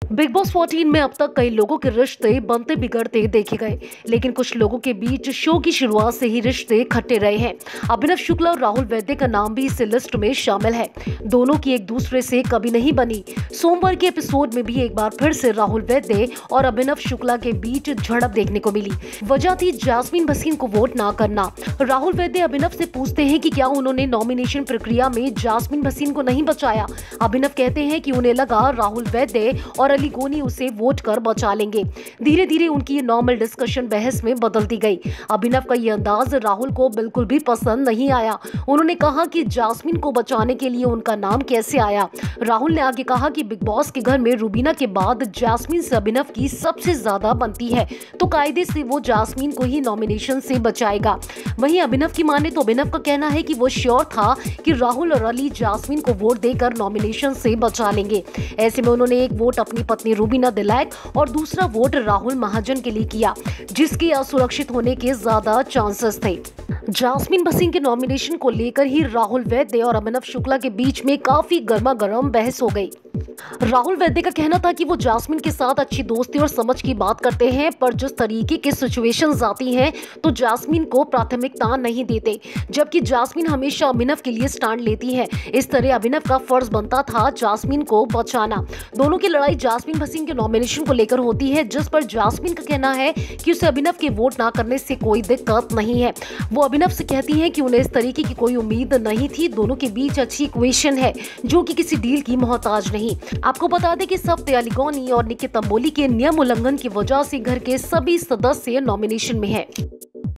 Big boss 14 में अब तक कई लोगों के रिश्ते बनते बिगड़ते देखे गए, लेकिन कुछ लोगों के बीच शो की शुरुआत से ही रिश्ते खट्टे रहे हैं। अभिनव शुक्ला और राहुल वैद्य का नाम भी इस लिस्ट में शामिल है। दोनों की एक दूसरे से कभी नहीं बनी। सोमवार के एपिसोड में भी एक बार फिर से राहुल वैद्य और अभिनव शुक्ला के बीच झड़प देखने को मिली। वजह थी जास्मीन भसीन को वोट ना करना। राहुल वैद्य अभिनव से पूछते हैं कि क्या उन्होंने नॉमिनेशन प्रक्रिया में जास्मीन भसीन को नहीं बचाया। अभिनव कहते हैं कि उन्हें लगा राहुल वैद्य और अली गोनी उसे वोट कर बचा लेंगे। धीरे धीरे उनकी ये नॉर्मल डिस्कशन बहस में बदलती गई। अभिनव का ये अंदाज राहुल को बिल्कुल भी पसंद नहीं आया। उन्होंने कहा कि जास्मीन को बचाने के लिए उनका नाम कैसे आया। राहुल ने आगे कहा कि बिग बॉस के घर में रूबीना के बाद जास्मीन से अभिनव की सबसे ज्यादा बनती है, तो कायदे से वो जास्मीन को ही नॉमिनेशन से बचाएगा। वहीं अभिनव की माने तो अभिनव का कहना है कि वो श्योर था कि राहुल और अली जास्मीन को वोट देकर नॉमिनेशन से बचा लेंगे। ऐसे में उन्होंने एक वोट अपनी पत्नी रूबीना दिलायक और दूसरा वोट राहुल महाजन के लिए किया, जिसके असुरक्षित होने के ज्यादा चांसेस थे। जास्मीन भसीन के नॉमिनेशन को लेकर ही राहुल वैद्य और अभिनव शुक्ला के बीच में काफी गर्मागर्म बहस हो गई। राहुल वैद्य का कहना था कि वो जास्मीन के साथ अच्छी दोस्ती और समझ की बात करते हैं, पर जिस तरीके की सिचुएशंस आती हैं तो जास्मीन को प्राथमिकता नहीं देते, जबकि जास्मीन हमेशा अभिनव के लिए स्टैंड लेती है। इस तरह अभिनव का फर्ज बनता था जास्मीन को बचाना। दोनों की लड़ाई जास्मीन भसीन के नॉमिनेशन को लेकर होती है, जिस पर जास्मीन का कहना है कि उसे अभिनव के वोट ना करने से कोई दिक्कत नहीं है। वो अभिनव से कहती है कि उन्हें इस तरीके की कोई उम्मीद नहीं थी। दोनों के बीच अच्छी इक्वेशन है जो कि किसी डील की मोहताज नहीं। आपको बता दें कि इस हफ्ते अली गोनी और निकी तंबोली के नियम उल्लंघन की वजह से घर के सभी सदस्य नॉमिनेशन में हैं।